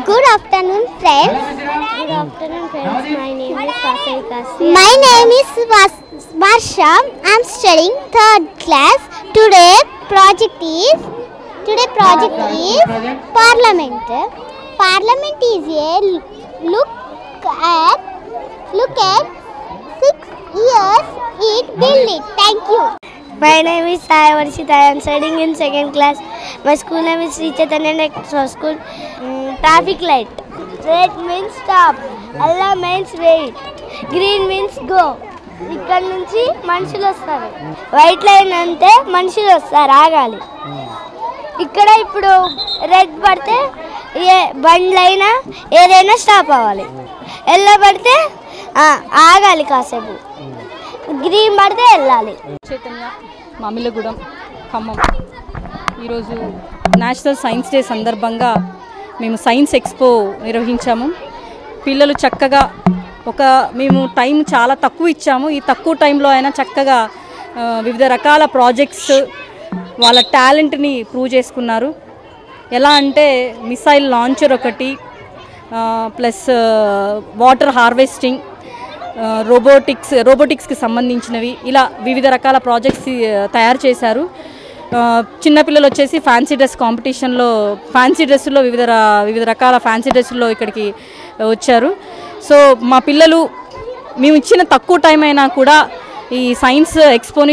Good afternoon, friends. Good afternoon, friends. My name is Vasarika. My name is Varsha. I am studying 3rd class. Today project is Parliament. Parliament is a look at 6 years it built it. Thank you. My name is Sai Varshita. I am studying in 2nd class. My school name is Sri Chaitanya National School. Traffic light. Red means stop. Yellow means wait. Green means go. ఇక్కడ నుంచి మనుషులు వస్తారు. White line అంటే మనుషులు వస్తారు, ఆగాలి. ఇక్కడ ఇప్పుడు రెడ్ పడితే బండ్లైనా ఏదైనా స్టాప్ అవ్వాలి. ఎల్లో పడితే ఆగాలి కాసేపు. గ్రీన్ పడితే వెళ్ళాలి. చైతన్య మామిలగూడెం ఖమ్మం. ఈరోజు నేషనల్ సైన్స్ డే సందర్భంగా మేము సైన్స్ ఎక్స్పో నిర్వహించాము. పిల్లలు చక్కగా మేము టైం చాలా తక్కువ ఇచ్చాము. ఈ తక్కువ టైంలో అయినా చక్కగా వివిధ రకాల ప్రాజెక్ట్స్ వాళ్ళ టాలెంట్ని ప్రూవ్ చేసుకున్నారు. ఎలా అంటే మిసైల్ లాంచర్ ఒకటి, ప్లస్ వాటర్ హార్వెస్టింగ్, రోబోటిక్స్కి సంబంధించినవి, ఇలా వివిధ రకాల ప్రాజెక్ట్స్ తయారు చేశారు. చిన్నపిల్లలు వచ్చేసి ఫ్యాన్సీ డ్రెస్ కాంపిటీషన్లో ఫ్యాన్సీ డ్రెస్సుల్లో వివిధ రకాల ఫ్యాన్సీ డ్రెస్సుల్లో ఇక్కడికి వచ్చారు. సో మా పిల్లలు మేము ఇచ్చిన తక్కువ టైం అయినా కూడా ఈ సైన్స్ ఎక్స్పోని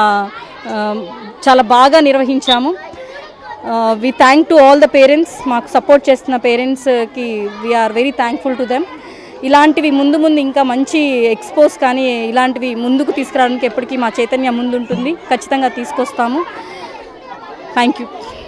చాలా బాగా నిర్వహించాము. We thank to all the parents. మాకు సపోర్ట్ చేస్తున్న పేరెంట్స్కి we are very thankful to them. ఇలాంటివి ముందు ఇంకా మంచి ఎక్స్పోస్ కానీ ఇలాంటివి ముందుకు తీసుకురావడానికి ఎప్పటికీ మా చైతన్య ముందుంటుంది. ఖచ్చితంగా తీసుకొస్తాము. Thank you.